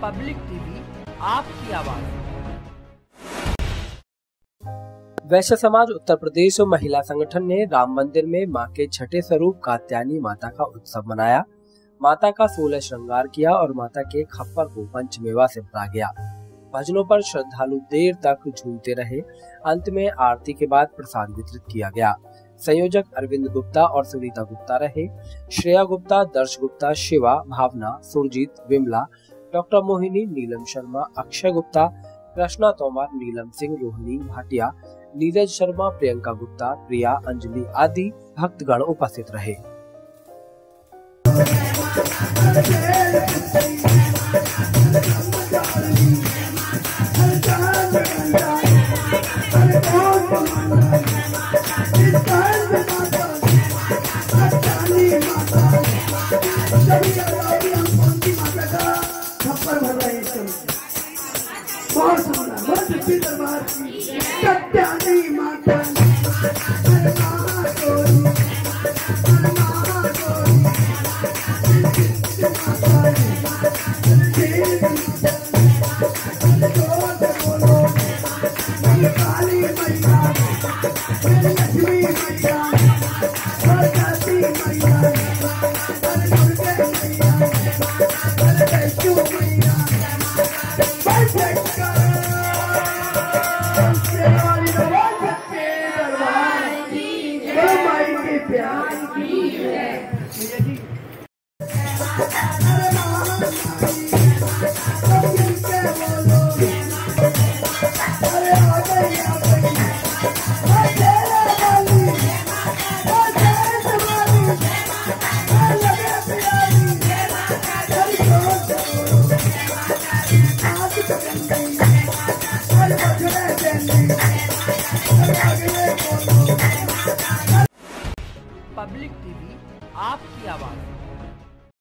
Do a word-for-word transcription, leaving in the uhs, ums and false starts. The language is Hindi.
पब्लिक टीवी आपकी आवाज। वैश्य समाज उत्तर प्रदेश महिला संगठन ने राम मंदिर में मां के छठे स्वरूप कात्यायनी माता का उत्सव मनाया। माता का सोलह श्रृंगार किया और माता के खप्पर को पंचमेवा से भरा गया। भजनों पर श्रद्धालु देर तक झूमते रहे। अंत में आरती के बाद प्रसाद वितरित किया गया। संयोजक अरविंद गुप्ता और सुनीता गुप्ता रहे। श्रेया गुप्ता, दर्श गुप्ता, शिवा, भावना, सुरजीत, विमला, डॉक्टर मोहिनी, नीलम शर्मा, अक्षय गुप्ता, कृष्णा तोमर, नीलम सिंह, रोहिणी भाटिया, नीरज शर्मा, प्रियंका गुप्ता, प्रिया, अंजलि आदि भक्तगण उपस्थित रहे। बहुत सुंदर, बहुत अच्छी दरबार की कात्यायनी माता काली मैया, लक्ष्मी मैया, सरस्वती मैया, दुर्गे मैया, वैष्णो मैया, पब्लिक टीवी आपकी आवाज।